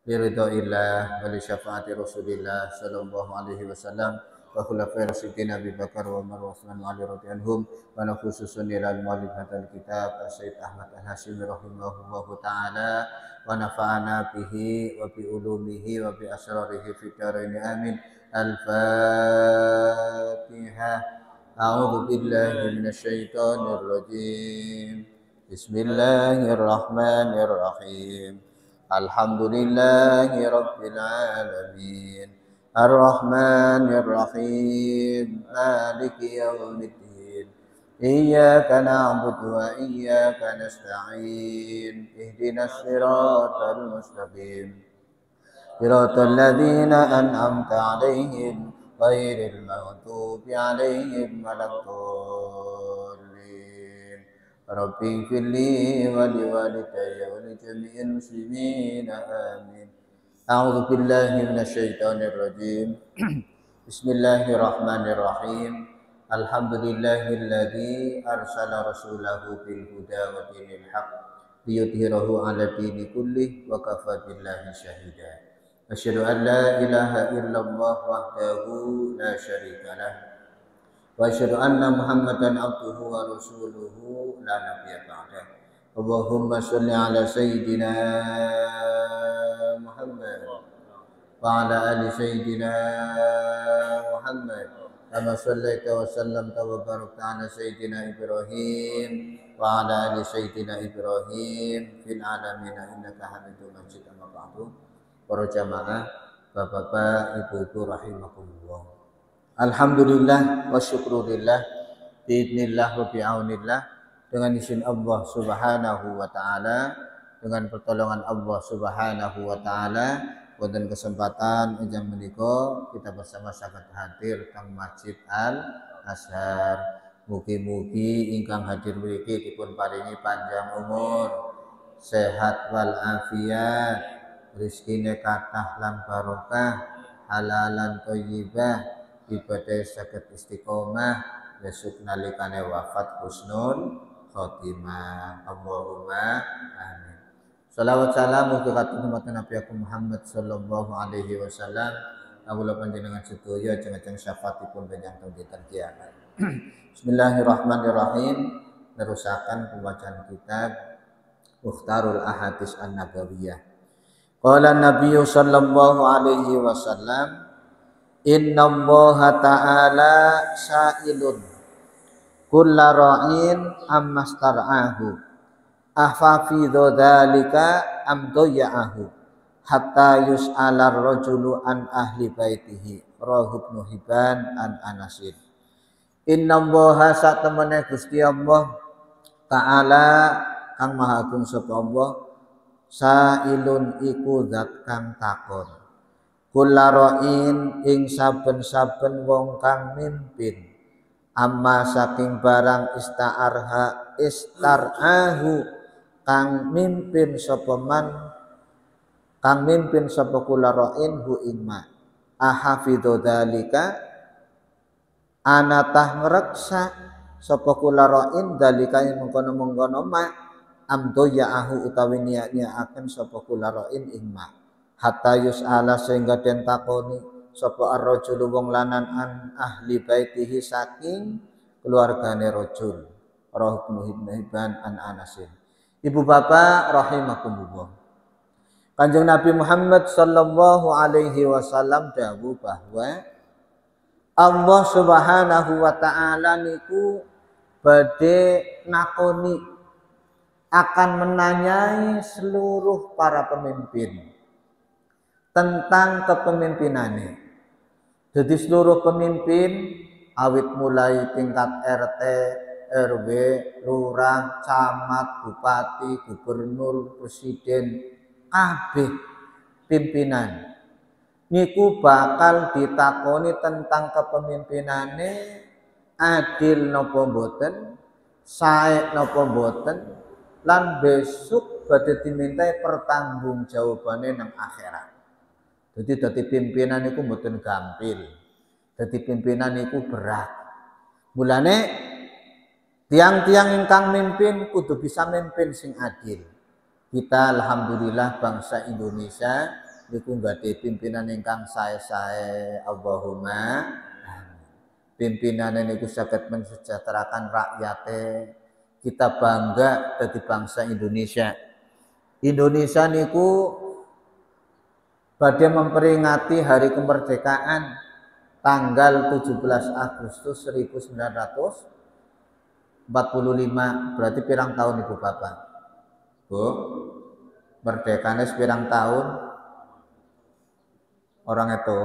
liridhaillah wa li syafaati Rasulillah sallallahu alaihi wasallam wa khulafai rasyidin Abi Bakar wa Umar wa Utsman wa Ali radhiyallahu wa khususun ila al-muallif hadzal kitab Sayyid Ahmad Al-Hasyimi rahimahullahu taala wa nafa'ana bihi wa bi ulumihi wa bi asrarihi fid dharain amin. Al-Fatihah. A'udzu billahi minasyaitonir rajim. Bismillahirrahmanirrahim. Alhamdulillahi rabbil alamin. Ar-Rahmanir Rahim. Maliki yaumiddin. Iyyaka na'budu wa iyyaka nasta'in. Ihdinas siratal mustaqim. Siratal ladzina an'amta 'alaihim ghairil maghdubi 'alaihim waladdallin. Rabbi firli wa liwalidayya wa li jami'il muslimin amin. A'udzu billahi minasyaitonir rajim. Bismillahirrahmanirrahim. Alhamdulillahilladzi arsala rasulahu bil huda wa dinil haqq liyudhhirahu 'ala dini kullih wa kafa billahi syahida. Asyhadu an la ilaha illallah wahdahu la syarika lah wa asyhadu anna Muhammadan abduhu wa rasuluhu la nabiyya ba'dah. Allahumma shalli ala sayyidina Muhammad wa ala ali sayyidina Muhammad kama shallaita wa sallamta wa barakta ala sayyidina Ibrahim wa ala ali sayyidina Ibrahim fil alamin innaka Hamidum Majid. Amma ba'du. Para jamaah, bapak-bapak, ibu-ibu rahimakumullah. Alhamdulillah wa syukurillah biidznillah wa bi'aunillah, dengan izin Allah Subhanahu wa taala, dengan pertolongan Allah Subhanahu wa taala, wonten kesempatan enjang menika kita bersama saged hadir teng Masjid Al Azhar. Mugi-mugi ingkang hadir mriki dipun paringi panjang umur, sehat wal afiat, rezekine kathah lan barokah, halalan thayyibah, ibadah saged istiqomah, besok nalikane wafat husnul khotimah. Allahumma amin. Shalawat salam mugi kateng Nabi Muhammad sallallahu alaihi wasallam. Kawula panjenengan sedaya ajeng-ajeng syafaatipun panjang teng dinten kiamat. Bismillahirrahmanirrahim. Nerusaken pembacaan kitab Mukhtarul Ahadits An-Nabawiyah. Qala Nabi sallallahu alaihi wasallam, inna Allaha ta'ala sa'ilun kulla ra'in ammastar'ahu ahfafi dzalika am doya'ahu hatta yus'ala ar-rajulu an ahli baitihi. Rawahu Ibnu Hibban an Anasin. Inna Allaha satemene Gusti Allah ta'ala kang maha agung sapa Allah, sa'ilun iku zat kang takon, kullaroin ing saben-saben wong kang mimpin, amma saking barang istarahu kang mimpin sapa man, kang mimpin sapa kullaroin hu ing ma, ahafidzu dzalika anatah ngreksa sapa kullaroin dzalika ing mengkono-mengkono ma, amdo ya'ahu utawi niat-niataken sapa kullaroin ing ma, hatta yus'ala sehingga den takoni sapa ar-rajulu wong lanang an ahli baitihi saking keluargane rajul. Rawahu Ibnu Hibban an Anasin. Ibu bapak rahimakumullah. Kanjeng Nabi Muhammad sallallahu alaihi wasallam dawuh bahwa Allah Subhanahu wa taala niku badhe nakoni, akan menanyai seluruh para pemimpin tentang kepemimpinannya. Jadi seluruh pemimpin awit mulai tingkat RT, RW, lurah, camat, bupati, gubernur, presiden, kabeh pimpinan niku bakal ditakoni tentang kepemimpinannya, adil napa mboten, sae napa mboten, lan besok badhe dimintai pertanggungjawabane nang akhirat. Jadi dadi pimpinan niku mboten gampil. Dadi pimpinan niku berat. Mulane tiang-tiang ingkang mimpin kudu bisa mimpin sing adil. Kita alhamdulillah bangsa Indonesia niku nggade pimpinan ingkang sae-sae Allahumma pimpinan niku saged mensejahterakan rakyate. Kita bangga dadi bangsa Indonesia. Indonesia niku badhe memperingati hari kemerdekaan tanggal 17 Agustus 1945. Berarti pirang tahun Ibu Bapak? Bu, merdekane pirang tahun? Orang itu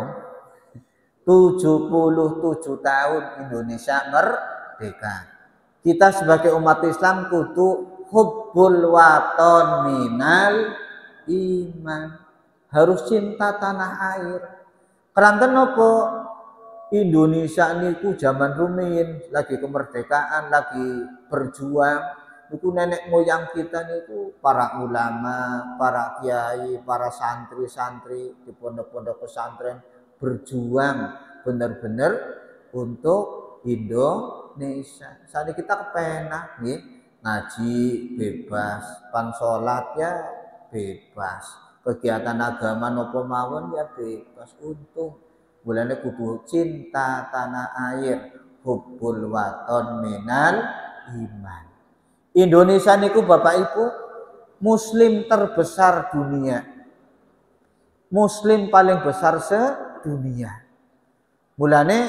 77 tahun Indonesia merdeka. Kita sebagai umat Islam kudu hubbul waton minal iman. Harus cinta tanah air. Keranten nopo Indonesia niku zaman rumiyin lagi kemerdekaan, lagi berjuang. Niku nenek moyang kita niku para ulama, para kiai, para santri-santri di pondok-pondok pesantren berjuang benar-benar untuk Indonesia. Saat kita kepenak nggih, ngaji bebas, pan salat ya bebas. Kegiatan agama nopo mawon ya bebas. Untung mulane kudu cinta tanah air, hubbul waton minal iman. Indonesia niku Bapak Ibu muslim terbesar dunia. Muslim paling besar sedunia. Mulane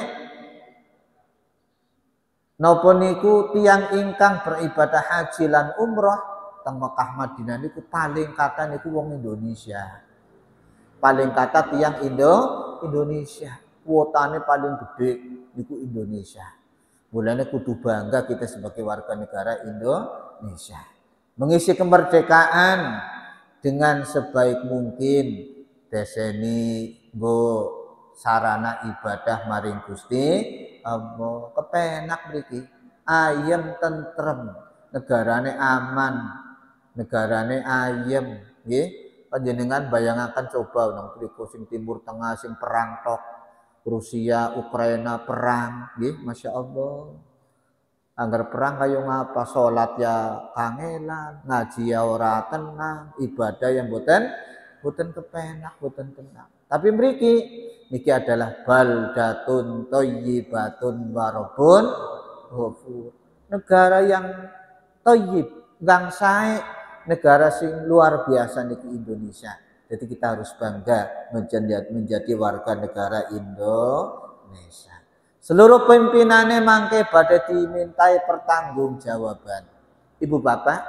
napa niku tiyang ingkang beribadah haji lan umrah teng Mekah Madinah niku paling kata niku wong Indonesia. Paling kata tiyang Indonesia. Kuotane paling gede niku Indonesia. Mulane kudu bangga kita sebagai warga negara Indonesia. Mengisi kemerdekaan dengan sebaik mungkin deseni nggo sarana ibadah maring Gusti Allah. Kepenak mriki. Ayem tentrem, negarane aman, negarane ayem nggih. Panjenengan bayangaken coba nang mriku sing Timur Tengah sing perang tok. Rusia, Ukraina perang nggih, Masya Allah. Angger perang kayo ngapa, salat ya kangelan, ngaji ya ora tenang, ibadah yang boten kepenak, boten tenang. Tapi mriki niki adalah baldatun thayyibatun wa rabbun ghafur. Negara yang thayyib, kang sae, negara sing luar biasa niki Indonesia. Jadi kita harus bangga menjadi warga negara Indonesia. Seluruh pimpinannya mangke badhe dimintai pertanggungjawaban. Ibu Bapak,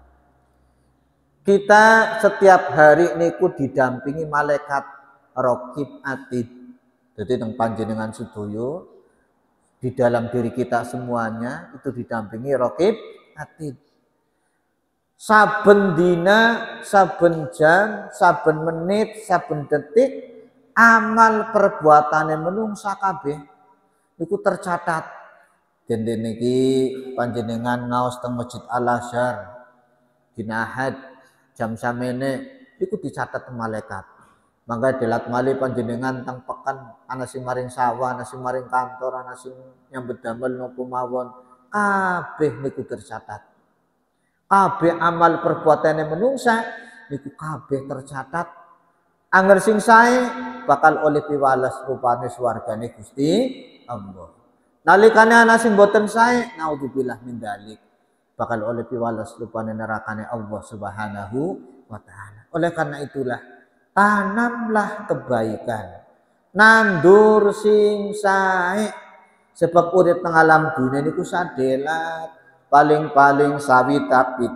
kita setiap hari niku didampingi malaikat Raqib Atid. Jadi teng panjenengan sedaya di dalam diri kita semuanya itu didampingi Raqib Atid. Saben dina, saben jam, saben menit, saben detik amal perbuatane menungsa kabeh niku tercatat. Dene niki panjenengan ngaos teng Masjid Al Azhar dina Ahad jam samene niku dicatat malaikat. Mangga delat malih panjenengan teng pekan ana sing maring sawah, ana sing maring kantor, ana sing nyambut damel napa mawon, kabeh niku tercatat. Kabeh amal perbuatane menungsa niku kabeh tercatat. Angger sing sae bakal oleh piwales rupane swargane Gusti Allah. Nalikane ana sing boten sae, naudzubillah min dzalik, bakal oleh piwales rupane nerakane Allah Subhanahu wa taala. Oleh karena itulah tanamlah kebaikan, nandur sing sae, sebab urip nang alam dunya niku sadelat. Paling-paling sawitak 70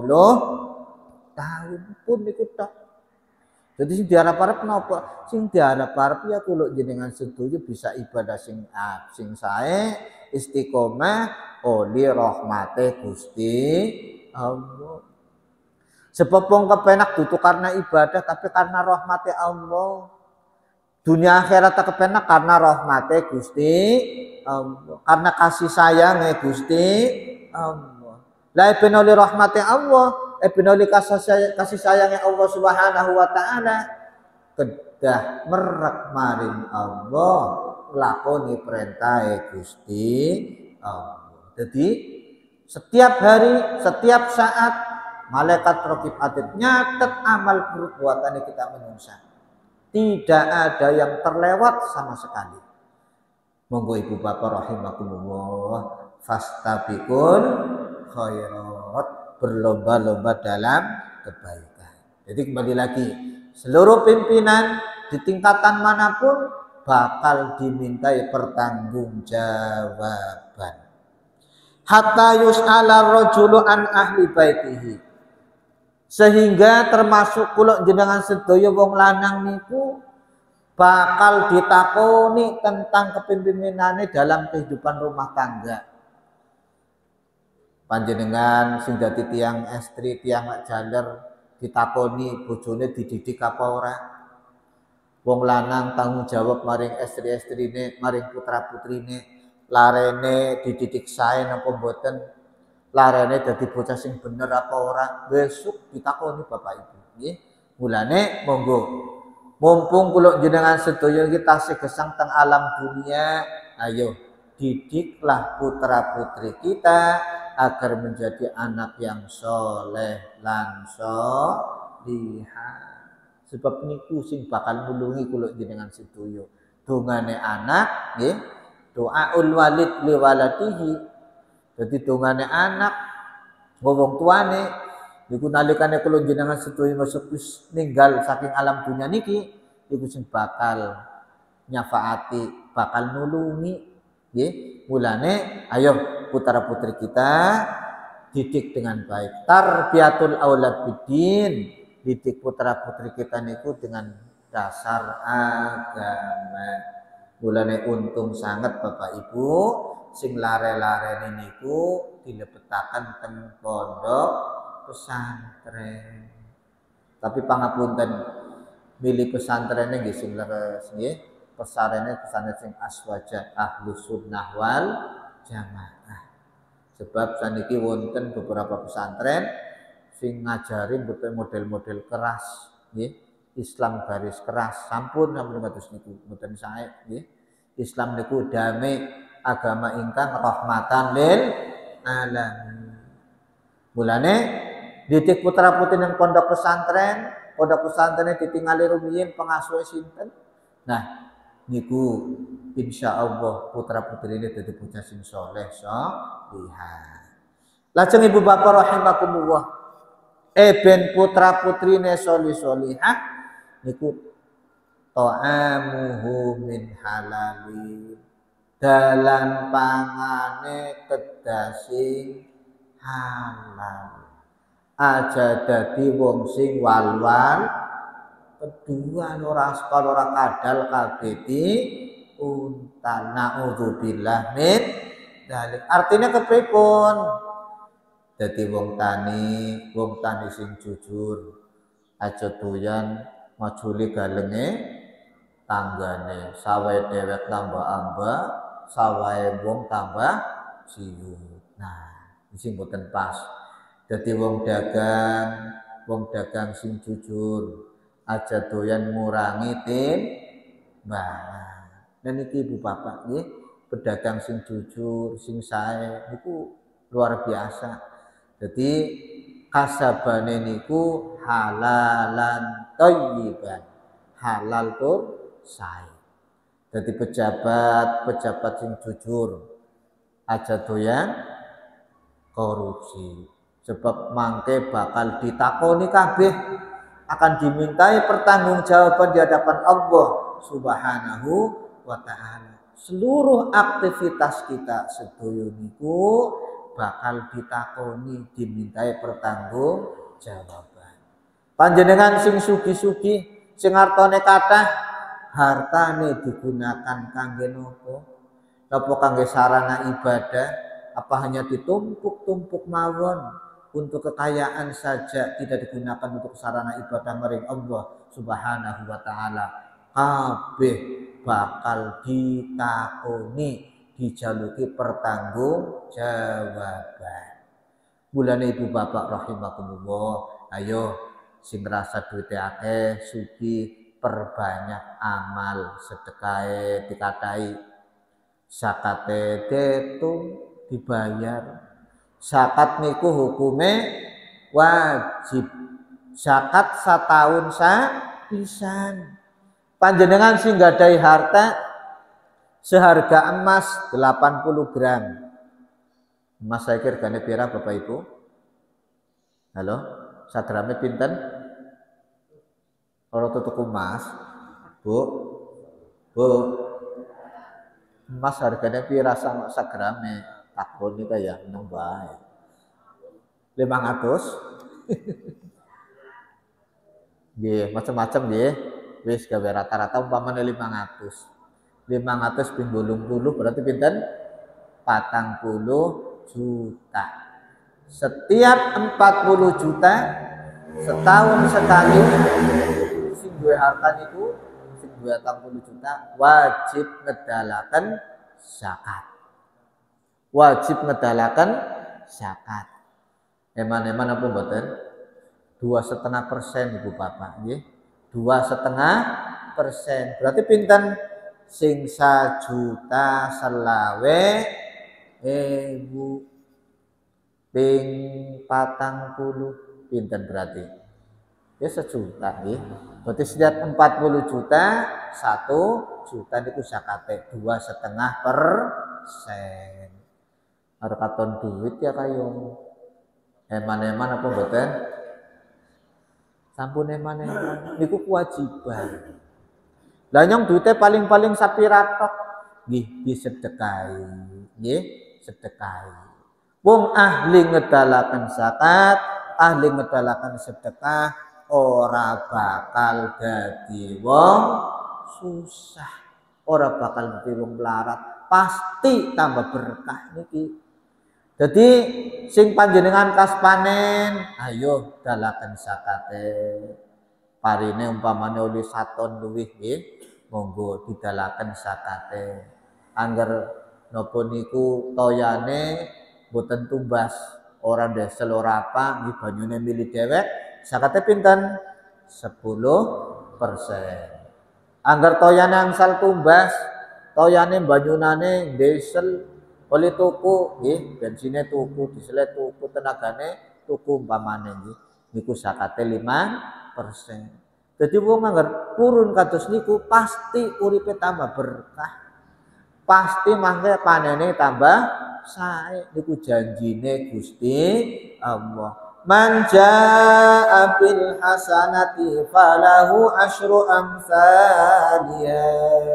tahun pun niku tok. Jadi sing diarep-arep napa? Sing diarep-arep ya kula jenengan sedaya bisa ibadah sing sae, istiqomah oleh rahmate Gusti Allah. Sebab wong kepenak dudu karena ibadah tapi karena rahmate Allah. Dunia akhirat tak kepenak karena rahmate Gusti Allah. Karena kasih sayangnya Gusti Allah. La ibnoli rahmati Allah, ibnoli kasih sayangnya Allah Subhanahu wa taala kedah merek maring Allah nglakoni perintah Gusti Allah. Jadi setiap hari, setiap saat malaikat Raqib Atid nyatet amal perbuatan kita menungsa. Tidak ada yang terlewat sama sekali. Monggo ibu bapak rahimakumullah, fastabiqul khairat, berlomba-lomba dalam kebaikan. Jadi kembali lagi, seluruh pimpinan di tingkatan manapun bakal dimintai pertanggungjawaban. Hatta yus'ala rajulu an ahli baitihi, sehingga termasuk kula jenengan sedaya wong lanang niku bakal ditakoni tentang kepemimpinannya dalam kehidupan rumah tangga. Panjenengan sing dadi tiang estri, tiang jaler ditakoni bojone dididik apa ora. Wong lanang tanggung jawab maring estri-estrine, maring putra-putrine, larene dididik sae napa mboten, larene dadi bocah sing bener apa ora, besok ditakoni Bapak Ibu nggih. Mulane monggo mumpung kula jenengan sedaya iki tasih gesang teng alam dunia, ayo didiklah putra-putri kita agar menjadi anak yang soleh lan solihah. Sebab niku sing bakal nulungi kula jenengan sedaya. Dongane anak nggih, doaul walid li waladihi. Dadi dongane anak wong tuane niku nalikane kula jenengan sedaya wis ninggal saking alam dunia niki, iku sing bakal nyafaati, bakal nulungi nggih. Mulane ayo putra-putri kita didik dengan baik. Tarbiyatul aulad bidin, didik putra-putri kita niku dengan dasar agama. Mulane untung sangat Bapak Ibu sing lare-lare niku dilebetaken teng pondok pesantren. Tapi pangapunten, milih pesantrennya nggih sing leres nggih. Pesantren sing aswaja ahlus sunnah wal jamaah. Sebab saniki wonten beberapa pesantren sing ngajarin betul model-model keras nggih. Islam garis keras, sampun kados niku mboten sae nggih. Islam niku damai, agama ingkang rahmatan lil alamin. Mulane didik putra-putri nang pondok pesantren ditingali rumiyin pengasuhe sinten. Nah, niku insyaallah putra-putri ini dadi bocah sing saleh salihah. Lajeng ibu bapak rahimakumullah, ben putra-putrine salih salihah niku ta'amuhu min halali, dalan pangane kedasing halal. Aja dadi wong sing wal-wal kedua ora kadal kabeh unta, naudzubillah min dzalik. Artinya kepripun? Dadi wong tani sing jujur, aja doyan majuli galenge tanggane, sawahe dhewek tambah amba, sawahe wong tambah siut. Nah, sing boten pas. Dadi wong dagang sing jujur, aja doyan ngurangi timbangan. Dan niki ibu bapak nggih, pedagang sing jujur, sing sae niku luar biasa. Jadi kasabane niku halalan thayyiban, halal tur sae. Jadi pejabat sing jujur aja doyan korupsi. Sebab mangke bakal ditakoni kabeh, akan dimintai pertanggungjawaban di hadapan Allah Subhanahu wa taala. Seluruh aktivitas kita sedaya niku bakal ditakoni, dimintai pertanggungjawaban. Panjenengan sing sugi-sugi, sing hartane kathah, hartane digunakan kangge nopo? Napa kangge sarana ibadah? Apa hanya ditumpuk-tumpuk mawon? Untuk kekayaan saja, tidak digunakan untuk sarana ibadah maring Allah Subhanahu wa taala. Kabeh bakal ditakoni, dijaluki pertanggungjawaban. Mulane ibu bapak rahimakumullah, ayo sing ngrasa duwite akeh sugi perbanyak amal, sedekahe dikatai, zakate diitung dibayar. Zakat niku hukume wajib. Zakat 1 tahun pisan. Panjenengan sing gadai harta seharga emas 80 gram. Emas saya regane pira Bapak Ibu? Halo, sagrame pinten? Ora tuku emas. Bu. Bu. Emas harganya pira sagrame? Takoni kaya nang bae. 500. Nggih, macam-macam nggih. Wis gawe rata-rata umpamane 500. 500 ping 80 berarti pinten? 40 juta. Setiap 40 juta setahun sekali sing duwe harta niku, sing duwe 40 juta wajib ngedalaken zakat. Wajib ngedalaken zakat. Eman-eman apa mboten? 2,5% Ibu Bapak nggih. 2,5%. Berarti pinten? Sing 1 juta selawe ewu ping 40 pinten berarti? Ya 1 juta nggih. Berarti setiap 40 juta 1 juta niku zakate 2,5%. Arep katon duit ya kayo. Eman-eman apa mboten? Sampun eman-eman niku kewajiban. Lah nyong duite paling-paling sapira tok nggih disedekahi. Nggih, sedekahi. Wong ahli ngedalaken zakat, ahli ngedalaken sedekah ora bakal dadi wong susah, ora bakal dadi wong melarat, pasti tambah berkah niki. Jadi sing panjenengan kas panen, ayo dalaken zakate. Parine umpamane oleh 1 ton luwih nggih, monggo didalaken zakate. Angger napa niku toyane mboten tumbas, ora ndesel ora apa, nggih banyune milih dhewek, zakate pinten? 10%. Angger toyane angsal tumbas, toyane banyunane ndesel oleh tuku nggih, bensine tuku, diesele tuku, tenagane tuku umpamane nggih. Niku zakate 5%. Jadi wong anggar purun kados niku pasti uripe tambah berkah. Pasti mangke panene tambah sae. Niku janjine Gusti Allah. Man jaa bil hasanati falahu asyru amsaliyah.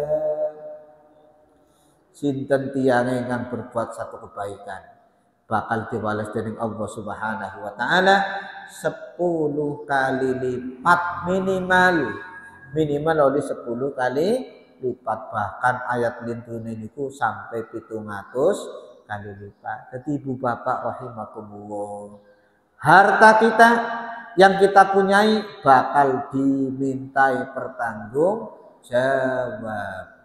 Sinten tiyange ingkang berbuat satu kebaikan bakal diwales dening Allah Subhanahu wa taala 10 kali lipat minimal oleh 10 kali lipat, bahkan ayat lintune niku sampai 700 kali lipat. Jadi Ibu Bapak rahimakumullah, harta kita yang kita punyai bakal dimintai pertanggungjawaban.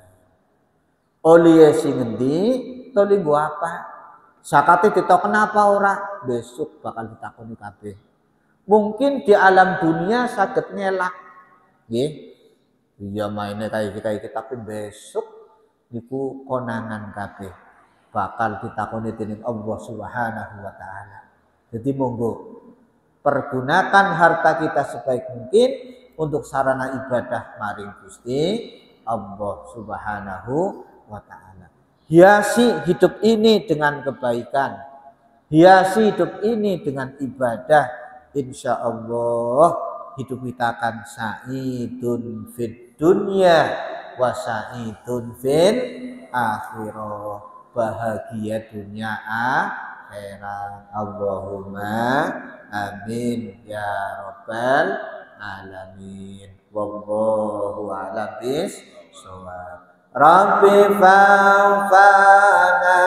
Oleh sing ngendi to linggo apa? Zakate ditok kenapa ora? Besok bakal ditakoni kabeh. Mungkin di alam dunia saged ngelak. Nggih. Iya maine kayak tapi besok niku konangan kabeh. Bakal ditakoni dening Allah Subhanahu wa taala. Jadi monggo pergunakan harta kita sebaik mungkin untuk sarana ibadah maring Gusti Allah Subhanahu wa ta'ala. Hiasi hidup ini dengan kebaikan, hiasi hidup ini dengan ibadah, insya Allah hidup kita akan sa'idun fid dunya wa sa'idun fil akhirah, bahagia dunia akhirat. Allahumma amin ya rabbal alamin. Wallahu a'lam bishawab. Rabbi fa'fana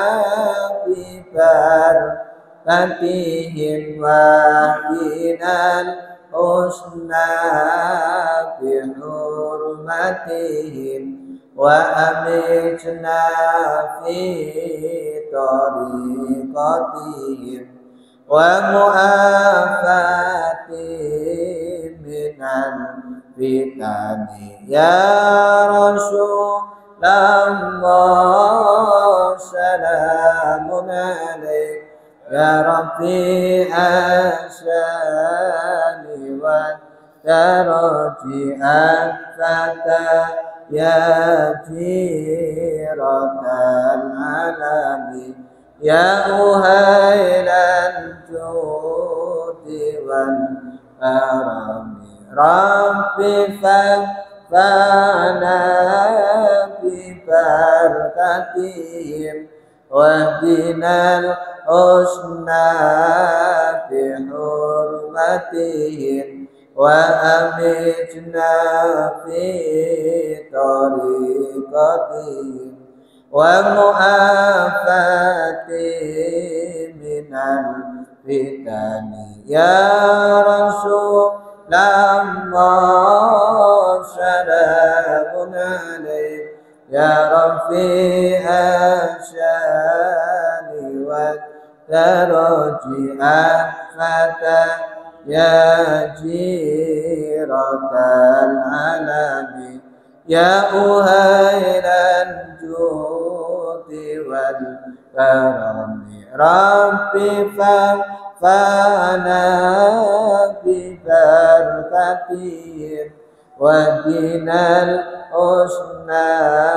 bibarakatihim wa dinal husna bihurmatihim wa amitna fi tariqatihim wa mu'afatihim minal fitani ya Rasulullah salamun alaik ya Rabbi asali wa والترجي الفتى يا جيرة العالم يا أهيل الجود والكرم رب فانفعنا ببركتهم واهدنا الحسنى بحرمتهم وأمتنا في طريقتهم ومعافاة من الفتن يا رسول الله سلام عليك يا رفيع الشان والدرج الفتى يا جيرة العالم يا أهيل الجود والكرم ربي فانفعنا ببركتهم ودنا الحسنى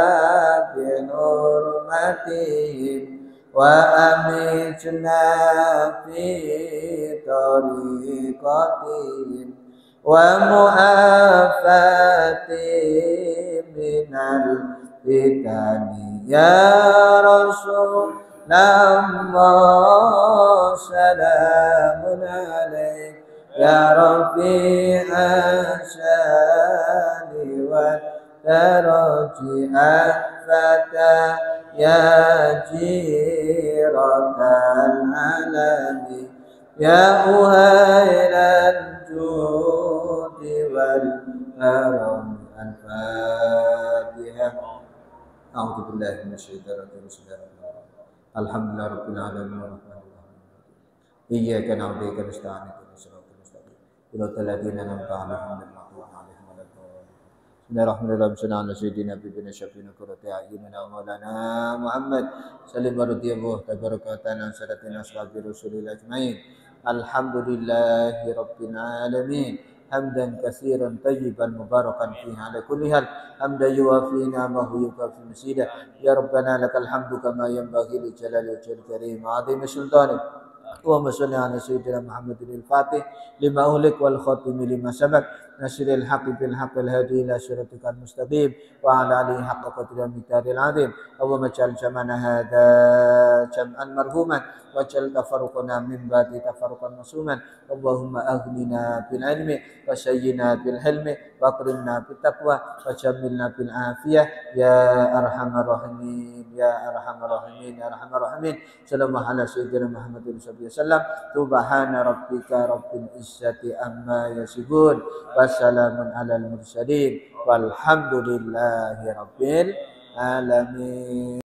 بحرمتهم وأمتنا في طريقتهم ومعافاة من الفتن يا رسول الله سلام عليك يا رفيع الشان والدرج الفتى يا جيرة العالم يا أهيل الجود والكرم الفاتحة أعوذ بالله من الشيطان الرجيم بسم الله الرحمن الرحيم الحمد لله رب العالمين الرحمن الرحيم إياك نعبد وإياك نستعين اهدنا الصراط المستقيم صراط الذين أنعمت عليهم غير المغضوب عليهم ولا الضالين بسم الله الرحمن الرحيم صل على سيدنا حبيبنا شفينا قرة أعيننا ومولانا محمد سلم ورضي الله تبارك وتعالى عن سادتنا أصحاب رسول الله أجمعين الحمد لله رب العالمين حمدا كثيرا طيبا مباركا فيه على كل حال حمدا يوافي نعمه ويكافئ مزيدا يا ربنا لك الحمد كما ينبغي لجلال وجهك الكريم وعظيم سلطانك اللهم صل على سيدنا محمد الفاتح لما أهلك والخاتم لما سبق نشر الحق بالحق الهادي إلى صراطك المستقيم وعلى آله حق قدر المقدار العظيم اللهم اجعل جمعنا هذا جمعا مرحوما واجعل تفرقنا من بعد تفرقا معصوما اللهم أغننا بالعلم وزينا بالحلم واكرمنا بالتقوى وجملنا بالعافية يا أرحم الراحمين يا أرحم الراحمين يا أرحم الراحمين صلى الله على سيدنا محمد وسلم سبحان ربك رب العزة عما يصفون وسلام على المرسلين والحمد لله رب العالمين.